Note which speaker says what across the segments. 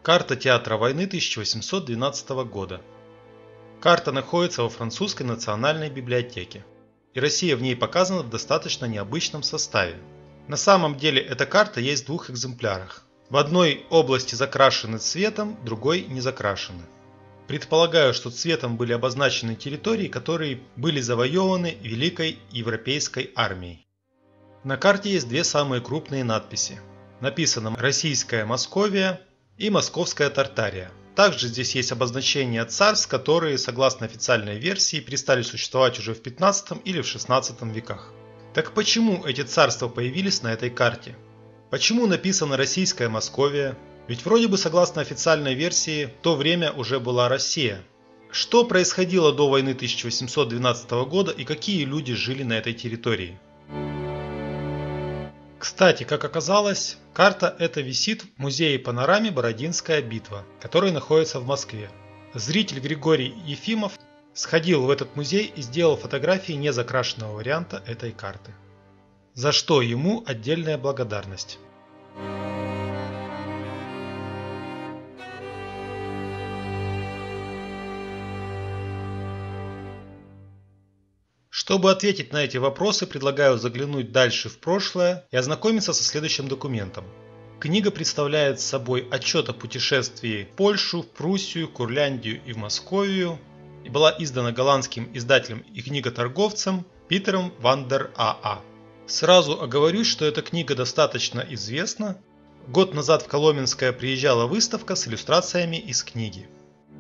Speaker 1: Карта театра войны 1812 года. Карта находится во французской национальной библиотеке, и Россия в ней показана в достаточно необычном составе. На самом деле эта карта есть в двух экземплярах. В одной области закрашены цветом, в другой не закрашены. Предполагаю, что цветом были обозначены территории, которые были завоеваны Великой Европейской армией. На карте есть две самые крупные надписи. Написано «Российская Московия» и «Московская Тартария». Также здесь есть обозначения царств, которые, согласно официальной версии, перестали существовать уже в 15 или в 16 веках. Так почему эти царства появились на этой карте? Почему написано «Российская Московия»? Ведь вроде бы, согласно официальной версии, в то время уже была Россия. Что происходило до войны 1812 года и какие люди жили на этой территории? Кстати, как оказалось, карта эта висит в музее панораме «Бородинская битва», который находится в Москве. Зритель Григорий Ефимов сходил в этот музей и сделал фотографии незакрашенного варианта этой карты. За что ему отдельная благодарность. Чтобы ответить на эти вопросы, предлагаю заглянуть дальше в прошлое и ознакомиться со следующим документом. Книга представляет собой отчет о путешествии в Польшу, в Пруссию, Курляндию и в Московию и была издана голландским издателем и книготорговцем Питером ван дер Аа. Сразу оговорюсь, что эта книга достаточно известна. Год назад в Коломенское приезжала выставка с иллюстрациями из книги.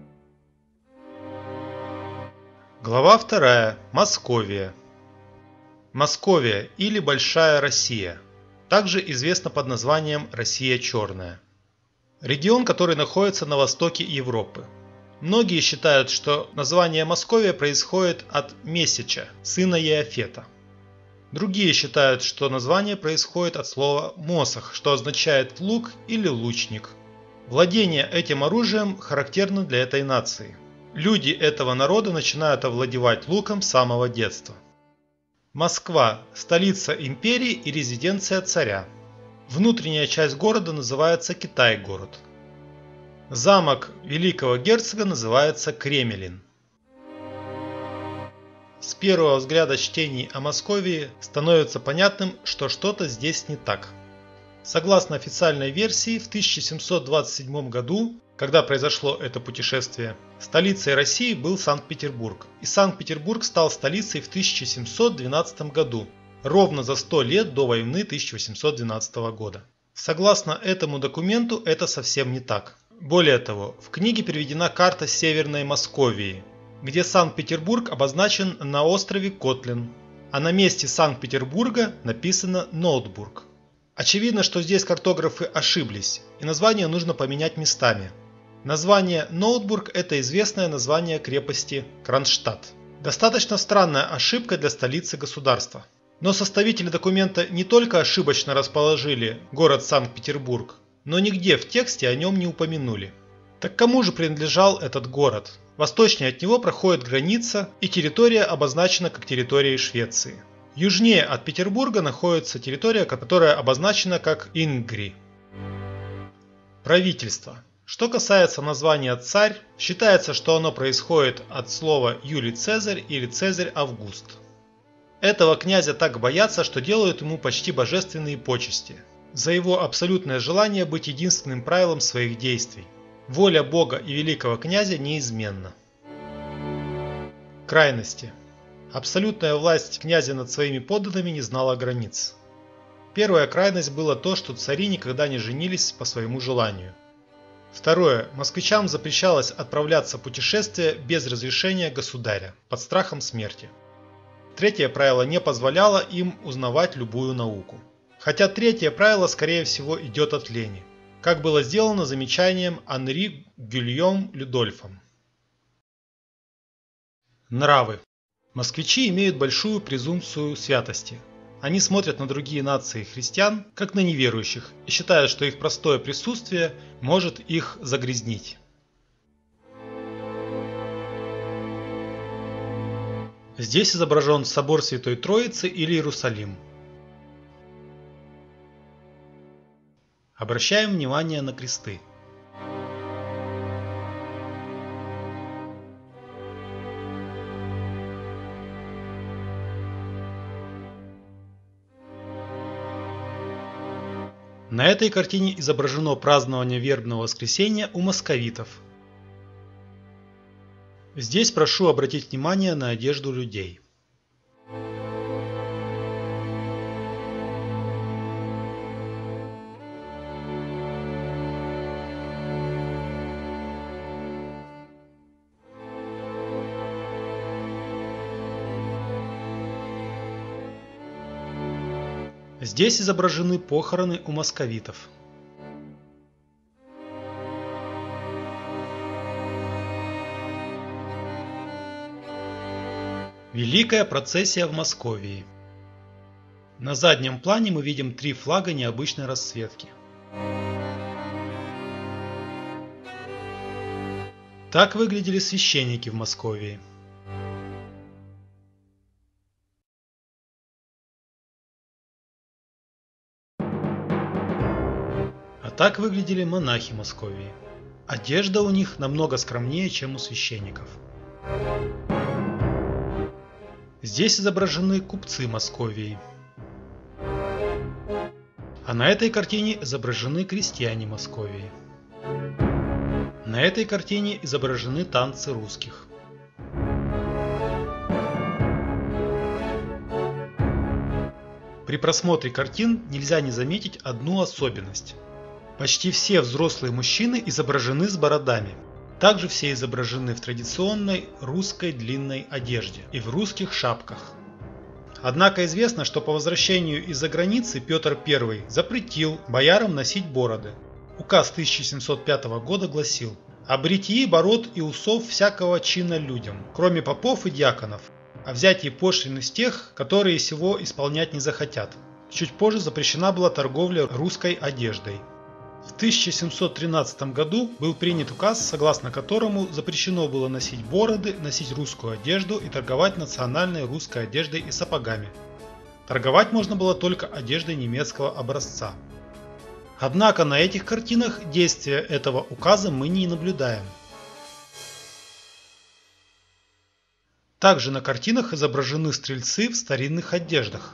Speaker 1: Глава 2. Московия. Московия или Большая Россия. Также известна под названием Россия Черная. Регион, который находится на востоке Европы. Многие считают, что название Московия происходит от Месяча, сына Иофета. Другие считают, что название происходит от слова «мосох», что означает «лук» или «лучник». Владение этим оружием характерно для этой нации. Люди этого народа начинают овладевать луком с самого детства. Москва – столица империи и резиденция царя. Внутренняя часть города называется Китай-город. Замок великого герцога называется Кремелин. С первого взгляда чтений о Московии становится понятным, что что-то здесь не так. Согласно официальной версии, в 1727 году, когда произошло это путешествие, столицей России был Санкт-Петербург, и Санкт-Петербург стал столицей в 1712 году, ровно за 100 лет до войны 1812 года. Согласно этому документу, это совсем не так. Более того, в книге приведена карта Северной Московии, где Санкт-Петербург обозначен на острове Котлин, а на месте Санкт-Петербурга написано Ноутбург. Очевидно, что здесь картографы ошиблись, и название нужно поменять местами. Название Ноутбург – это известное название крепости Кронштадт. Достаточно странная ошибка для столицы государства. Но составители документа не только ошибочно расположили город Санкт-Петербург, но нигде в тексте о нем не упомянули. Так кому же принадлежал этот город? Восточнее от него проходит граница, и территория обозначена как территория Швеции. Южнее от Петербурга находится территория, которая обозначена как Ингри. Правительство. Что касается названия «царь», считается, что оно происходит от слова Юлий Цезарь или Цезарь Август. Этого князя так боятся, что делают ему почти божественные почести за его абсолютное желание быть единственным правилом своих действий. Воля Бога и великого князя неизменна. Крайности. Абсолютная власть князя над своими подданными не знала границ. Первая крайность была то, что цари никогда не женились по своему желанию. Второе. Москвичам запрещалось отправляться в путешествие без разрешения государя, под страхом смерти. Третье правило не позволяло им узнавать любую науку. Хотя третье правило, скорее всего, идет от лени, как было сделано замечанием Анри Гильом Людольфом. Нравы. Москвичи имеют большую презумпцию святости. Они смотрят на другие нации христиан, как на неверующих, и считают, что их простое присутствие может их загрязнить. Здесь изображен собор Святой Троицы или Иерусалим. Обращаем внимание на кресты. На этой картине изображено празднование вербного воскресенья у московитов. Здесь прошу обратить внимание на одежду людей. Здесь изображены похороны у московитов. Великая процессия в Московии. На заднем плане мы видим 3 флага необычной расцветки. Так выглядели священники в Московии. А так выглядели монахи Московии. Одежда у них намного скромнее, чем у священников. Здесь изображены купцы Московии. А на этой картине изображены крестьяне Московии. На этой картине изображены танцы русских. При просмотре картин нельзя не заметить одну особенность. Почти все взрослые мужчины изображены с бородами. Также все изображены в традиционной русской длинной одежде и в русских шапках. Однако известно, что по возвращению из-за границы Петр I запретил боярам носить бороды. Указ 1705 года гласил: «О бритьи бород и усов всякого чина людям, кроме попов и дьяконов, о взятии пошлины с тех, которые сего исполнять не захотят». Чуть позже запрещена была торговля русской одеждой. В 1713 году был принят указ, согласно которому запрещено было носить бороды, носить русскую одежду и торговать национальной русской одеждой и сапогами. Торговать можно было только одеждой немецкого образца. Однако на этих картинах действия этого указа мы не наблюдаем. Также на картинах изображены стрельцы в старинных одеждах.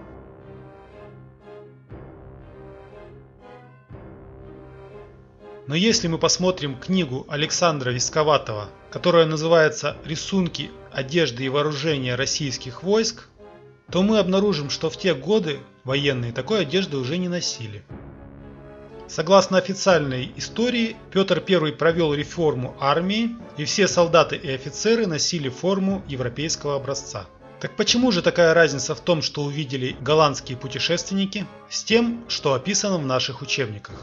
Speaker 1: Но если мы посмотрим книгу Александра Висковатого, которая называется «Рисунки одежды и вооружения российских войск», то мы обнаружим, что в те годы военные такой одежды уже не носили. Согласно официальной истории, Петр I провел реформу армии, и все солдаты и офицеры носили форму европейского образца. Так почему же такая разница в том, что увидели голландские путешественники, с тем, что описано в наших учебниках?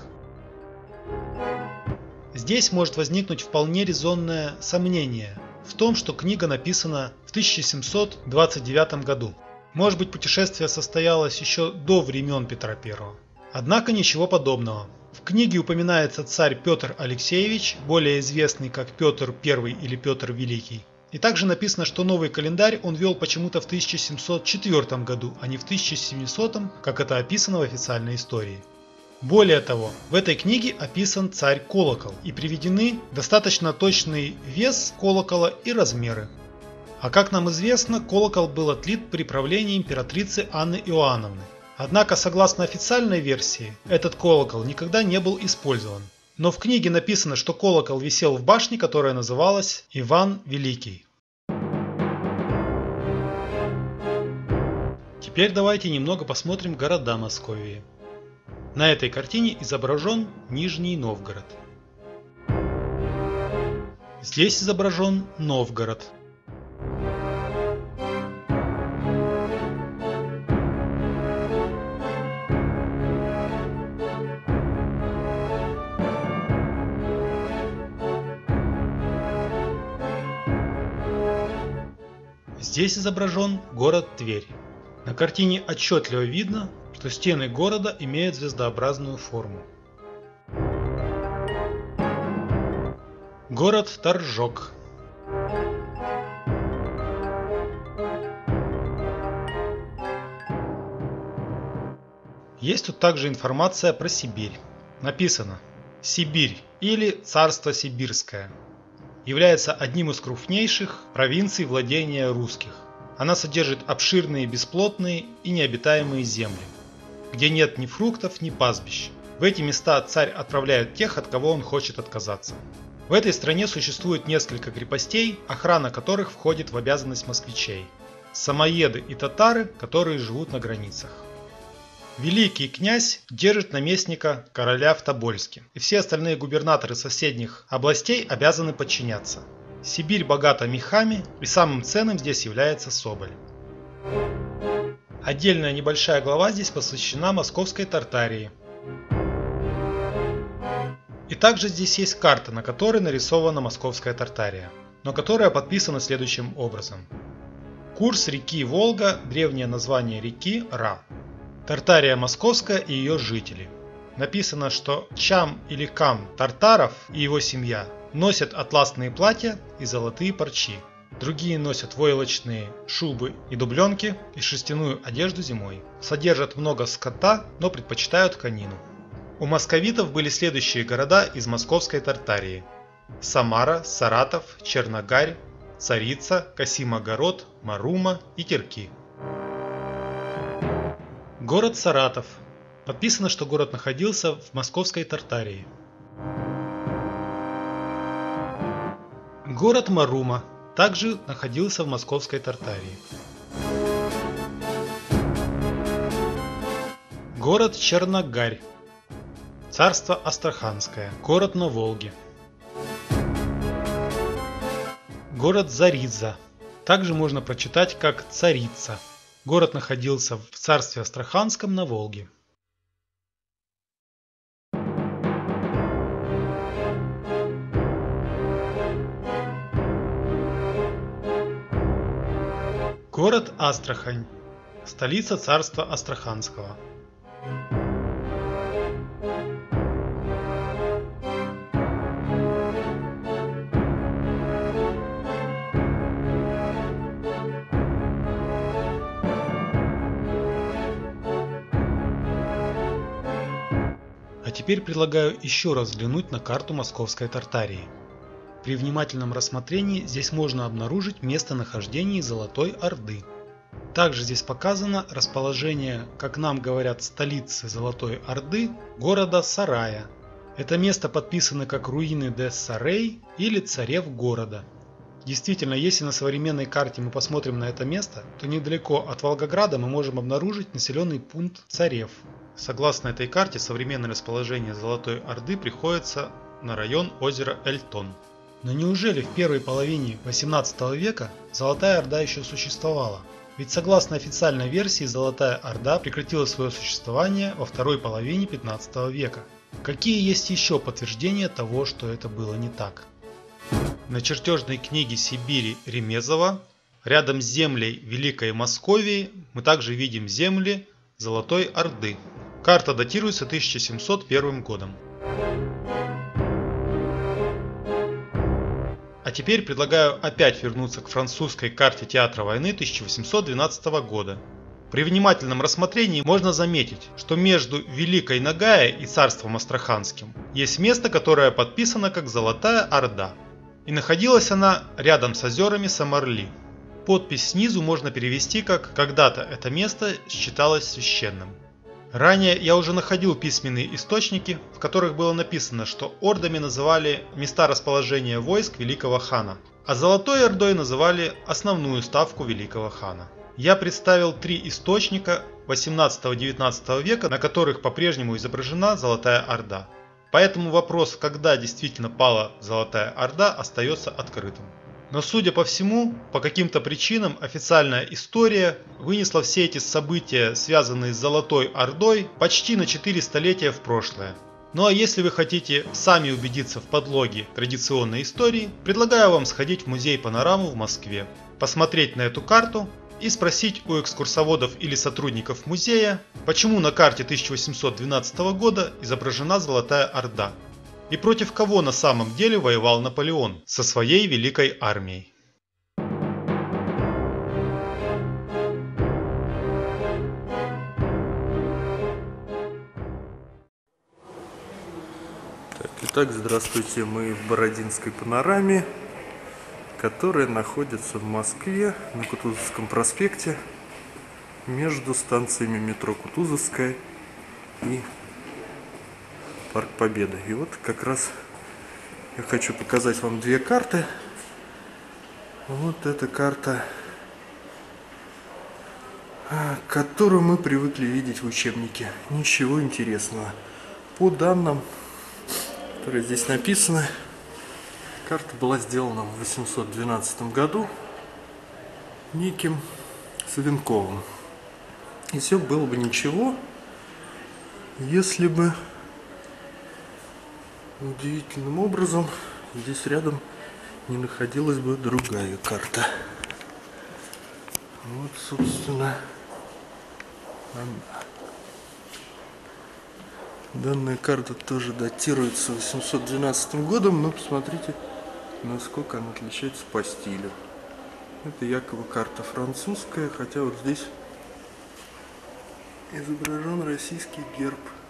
Speaker 1: Здесь может возникнуть вполне резонное сомнение в том, что книга написана в 1729 году. Может быть, путешествие состоялось еще до времен Петра I. Однако ничего подобного. В книге упоминается царь Петр Алексеевич, более известный как Петр I или Петр Великий. И также написано, что новый календарь он вел почему-то в 1704 году, а не в 1700, как это описано в официальной истории. Более того, в этой книге описан царь-колокол и приведены достаточно точный вес колокола и размеры. А как нам известно, колокол был отлит при правлении императрицы Анны Иоанновны. Однако, согласно официальной версии, этот колокол никогда не был использован. Но в книге написано, что колокол висел в башне, которая называлась Иван Великий. Теперь давайте немного посмотрим города Московии. На этой картине изображен Нижний Новгород. Здесь изображен Новгород. Здесь изображен город Тверь. На картине отчетливо видно, что стены города имеют звездообразную форму. Город Торжок. Есть тут также информация про Сибирь. Написано: Сибирь или Царство Сибирское является одним из крупнейших провинций владения русских. Она содержит обширные бесплодные и необитаемые земли, где нет ни фруктов, ни пастбищ. В эти места царь отправляет тех, от кого он хочет отказаться. В этой стране существует несколько крепостей, охрана которых входит в обязанность москвичей. Самоеды и татары, которые живут на границах. Великий князь держит наместника короля в Тобольске, и все остальные губернаторы соседних областей обязаны подчиняться. Сибирь богата мехами, и самым ценным здесь является соболь. Отдельная небольшая глава здесь посвящена Московской Тартарии. И также здесь есть карта, на которой нарисована Московская Тартария, но которая подписана следующим образом. Курс реки Волга, древнее название реки Ра. Тартария Московская и ее жители. Написано, что Чам или Кам Тартаров и его семья носят атласные платья и золотые парчи. Другие носят войлочные шубы и дубленки и шерстяную одежду зимой. Содержат много скота, но предпочитают конину. У московитов были следующие города из Московской Тартарии: Самара, Саратов, Черногарь, Царица, Касимогород, Марума и Терки. Город Саратов. Подписано, что город находился в Московской Тартарии. Город Марума также находился в Московской Тартарии. Город Черногарь. Царство Астраханское. Город на Волге. Город Заридза. Также можно прочитать как Царица. Город находился в царстве Астраханском на Волге. Город Астрахань. Столица царства Астраханского. Теперь предлагаю еще раз взглянуть на карту Московской Тартарии. При внимательном рассмотрении здесь можно обнаружить местонахождение Золотой Орды. Также здесь показано расположение, как нам говорят, столицы Золотой Орды, города Сарая. Это место подписано как руины де Сарей или царев города. Действительно, если на современной карте мы посмотрим на это место, то недалеко от Волгограда мы можем обнаружить населенный пункт Царев. Согласно этой карте, современное расположение Золотой Орды приходится на район озера Эльтон. Но неужели в первой половине 18 века Золотая Орда еще существовала? Ведь согласно официальной версии, Золотая Орда прекратила свое существование во второй половине 15 века. Какие есть еще подтверждения того, что это было не так? На чертежной книге Сибири Ремезова рядом с землей Великой Московии мы также видим земли Золотой Орды. Карта датируется 1701 годом. А теперь предлагаю опять вернуться к французской карте театра войны 1812 года. При внимательном рассмотрении можно заметить, что между Великой Ногая и царством Астраханским есть место, которое подписано как Золотая Орда. И находилась она рядом с озерами Самарли. Подпись снизу можно перевести как «когда-то это место считалось священным». Ранее я уже находил письменные источники, в которых было написано, что ордами называли места расположения войск великого хана, а Золотой Ордой называли основную ставку великого хана. Я представил 3 источника 18-19 века, на которых по-прежнему изображена Золотая Орда. Поэтому вопрос, когда действительно пала Золотая Орда, остается открытым. Но судя по всему, по каким-то причинам официальная история вынесла все эти события, связанные с Золотой Ордой, почти на 4 столетия в прошлое. Ну а если вы хотите сами убедиться в подлоге традиционной истории, предлагаю вам сходить в музей Панораму в Москве, посмотреть на эту карту и спросить у экскурсоводов или сотрудников музея, почему на карте 1812 года изображена Золотая Орда. И против кого на самом деле воевал Наполеон со своей великой армией.
Speaker 2: Итак, здравствуйте, мы в Бородинской панораме, которая находится в Москве на Кутузовском проспекте между станциями метро Кутузовская и Парк Победы. И вот как раз я хочу показать вам две карты. Вот эта карта, которую мы привыкли видеть в учебнике. Ничего интересного. По данным, которые здесь написаны, карта была сделана в 812 году неким Савенковым. И все было бы ничего, если бы удивительным образом здесь рядом не находилась бы другая карта. Вот, собственно, данная карта тоже датируется 812 годом, но посмотрите, насколько она отличается по стилю. Это якобы карта французская, хотя вот здесь изображен российский герб.